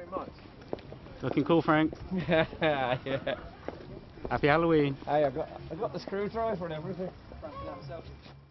very much. Looking cool, Frank. Yeah. Happy Halloween. Hey, I got the screwdriver and everything. Frank, can have a selfie.